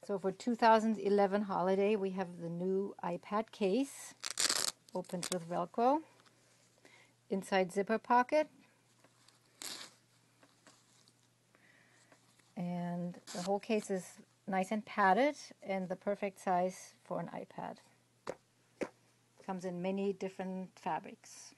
So for 2011 holiday, we have the new iPad case. Opens with Velcro. Inside zipper pocket. And the whole case is nice and padded and the perfect size for an iPad. Comes in many different fabrics.